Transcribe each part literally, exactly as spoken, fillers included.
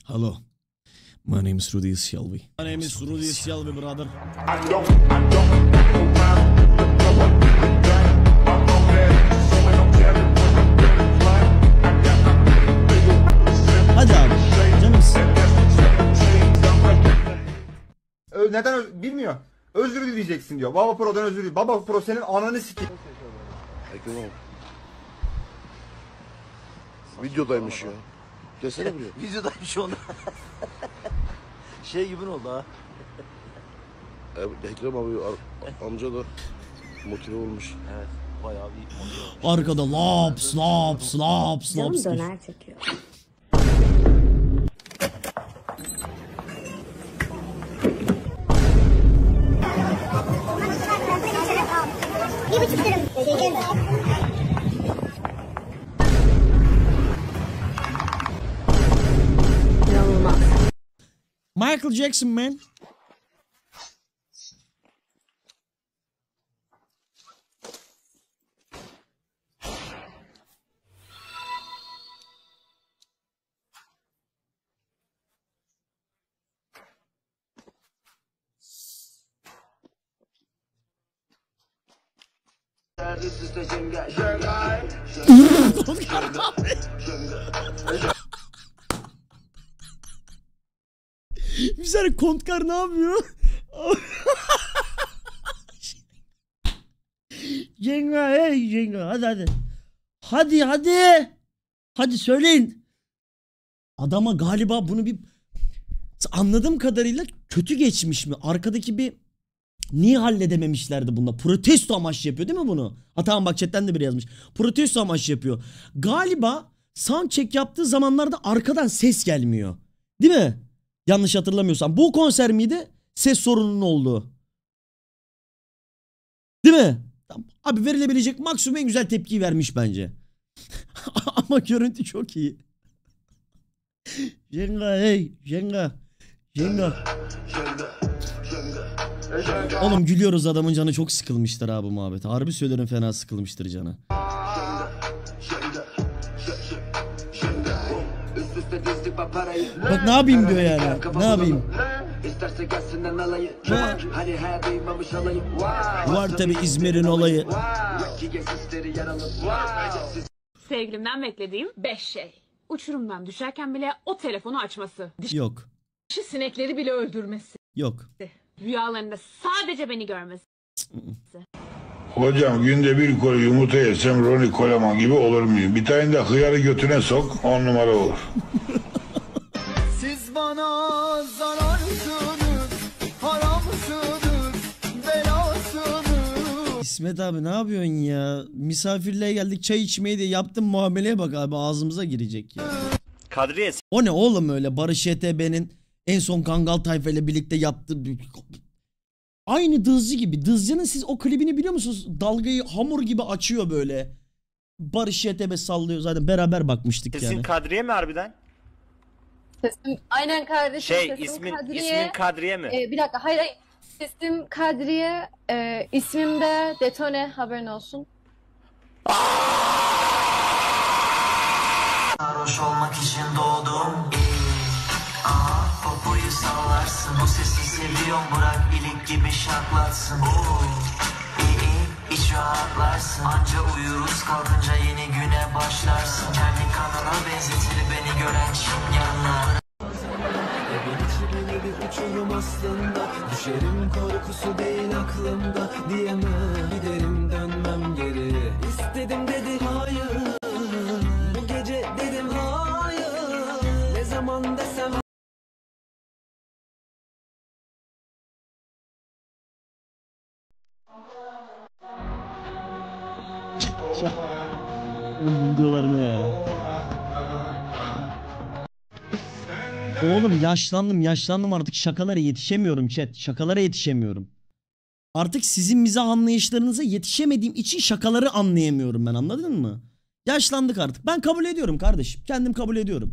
Hello. My name is Rudy Shelby. My name is Rudy Shelby, brother. I don't, I don't Hadi abi. Canımız. Neden bilmiyor. Özür dileyeceksin diyor. Baba Pro'dan özür dile. Baba Pro senin ananı sikeyim. Videodaymış ya. Desene buraya. Videodaymış onda. Şey gibi oldu ha. Ekrem abi amca da motive olmuş. Evet. Bayağı bir motive olmuş. Arkada laps laps laps laps. Canım döner çekiyor. Bir buçuk lira. Michael Jackson, man. Bir saniye, Kontkar ne yapıyor? Jenga, hey Jenga, hadi hadi. Hadi hadi. Hadi söyleyin. Adama galiba bunu bir anladığım kadarıyla kötü geçmiş mi? Arkadaki bir niye halledememişlerdi bununla? Protesto amaçlı yapıyor değil mi bunu? Ha tamam, bak chatten de biri yazmış. Protesto amaçlı yapıyor. Galiba soundcheck yaptığı zamanlarda arkadan ses gelmiyor. Değil mi? Yanlış hatırlamıyorsam. Bu konser miydi? Ses sorununun olduğu. Değil mi? Abi verilebilecek maksimum en güzel tepkiyi vermiş bence. Ama görüntü çok iyi. Jenga hey Jenga. Jenga. Oğlum gülüyoruz, adamın canı çok sıkılmıştır abi bu muhabbet. Harbi söylerim, fena sıkılmıştır canı. Bak ne yapayım diyor yani. Ne yapayım? Var tabi İzmir'in olayı. Sevgilimden beklediğim beş şey. Uçurumdan düşerken bile o telefonu açması. Yok. Dişi sinekleri bile öldürmesi. Yok. Rüyalarında sadece beni görmesi. Hocam günde bir koli yumurta yesem Ronnie Coleman gibi olur muyum? Bir tane de hıyarı götüne sok, on numara olur. Siz bana zararsınız, haramsınız, belasınız. İsmet abi ne yapıyorsun ya? Misafirliğe geldik, çay içmeye de yaptım muameleye bak abi, ağzımıza girecek ya. Kadriye. O ne oğlum öyle? Barış Y T B'nin en son Kangal Tayfa ile birlikte yaptığı... Aynı Dızcı gibi. Dızcı'nın siz o klibini biliyor musunuz? Dalgayı hamur gibi açıyor böyle. Barış Y T B sallıyor, zaten beraber bakmıştık Sesin yani. Kadriye mi harbiden? Sesim aynen kardeşim. Şey sesim ismin Kadriye. ismin Kadriye mi? Ee, bir dakika, hayır hayır. Sesim Kadriye. E, ismim de Detone, haberin olsun. Sarhoş olmak için doğdum. Aha, popoyu sallarsın. O sesi seviyorum, bırak ilik gibi şaklatsın. Oo, iyi iyi hiç rahatlarsın. Anca uyuruz, kalkınca yeni güne başlarsın. Kendi kanına benzetir beni gören çingenler. Evin içi bile bir uçurum aslında. Düşerim korkusu değil aklımda. Diyemem, giderim dönmem geri. İstedim dedi hayır. Bu gece dedim hayır. Ne zaman desem. Videolarını ya. Oğlum yaşlandım yaşlandım artık, şakalara yetişemiyorum chat. Şakalara yetişemiyorum. Artık sizin mizah anlayışlarınıza yetişemediğim için şakaları anlayamıyorum ben, anladın mı? Yaşlandık artık. Ben kabul ediyorum kardeşim. Kendim kabul ediyorum.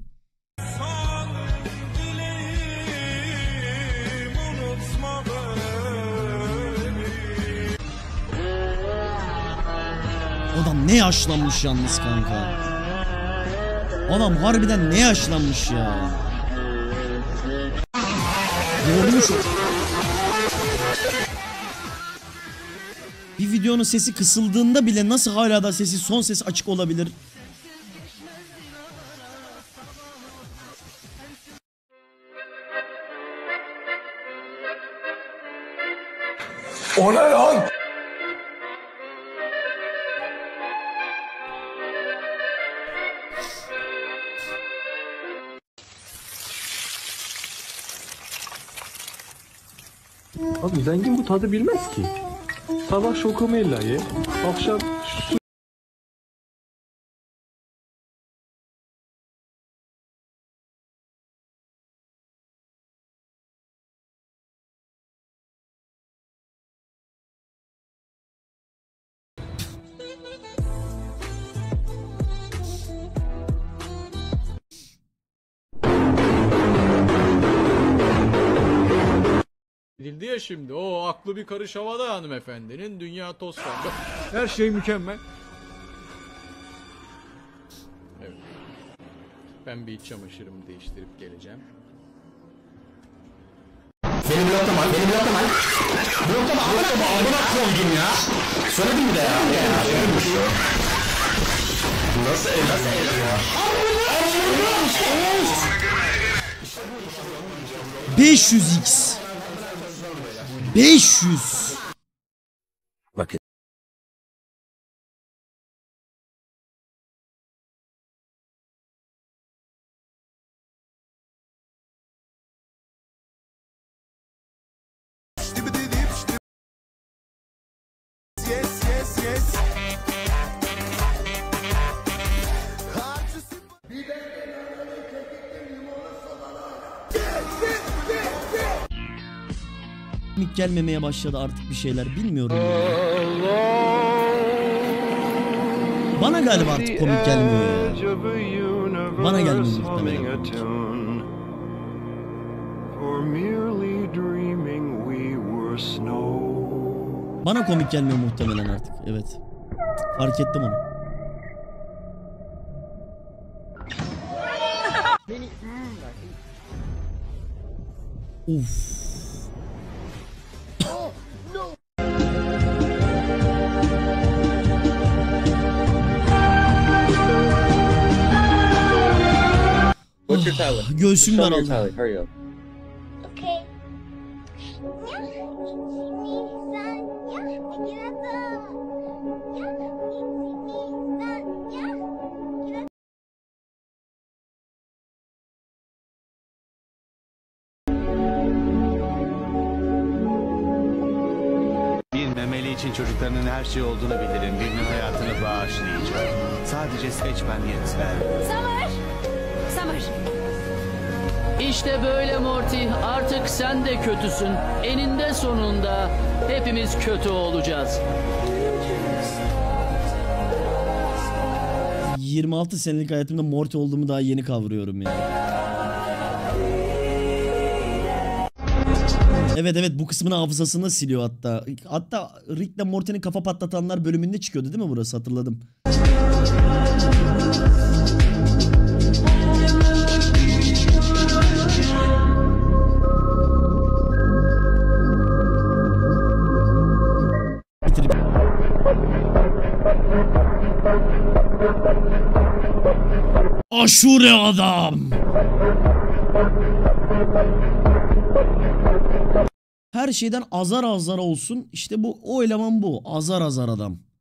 Adam ne yaşlanmış yalnız kanka. Adam harbiden ne yaşlanmış ya. Yormuş. Bir videonun sesi kısıldığında bile nasıl hala da sesi son ses açık olabilir? O ne lan? Abi zengin bu tadı bilmez ki. Sabah şokomella ye, akşam su Edildi ya şimdi. O aklı bir karış havada hanımefendinin. Dünya toz pembe. Her şey mükemmel. Evet. Ben bir iç çamaşırımı değiştirip geleceğim. Benim bloklama, benim bloklama. Bloklama, bloklama, amına koydum ya. Söyledim mi de ya? Nasıl el, nasıl el ya? beş yüz x. beş yüz. Bakın. Komik gelmemeye başladı artık bir şeyler bilmiyorum ya. Bana galiba artık komik gelmiyor ya. Bana gelmiyor muhtemelen. Bana komik gelmiyor muhtemelen artık. Evet. Fark ettim onu. Uf. What's your talent? Göğsüm Show me daraldı. your talent. Hurry up. Okay. Bir memeli için çocuklarının her şey olduğunu bilirim. Birinin hayatını bağışlayacak. Sadece seçmen yeter. Summer! Summer! İşte böyle Morty. Artık sen de kötüsün. Eninde sonunda hepimiz kötü olacağız. yirmi altı senelik hayatımda Morty olduğumu daha yeni kavruyorum ya. Evet evet bu kısmını hafızasını siliyor hatta. Hatta Rick'le Morty'nin kafa patlatanlar bölümünde çıkıyordu değil mi burası, hatırladım. Bitirip... Aşure adam. Her şeyden azar azar olsun. İşte bu o eleman bu. Azar azar adam.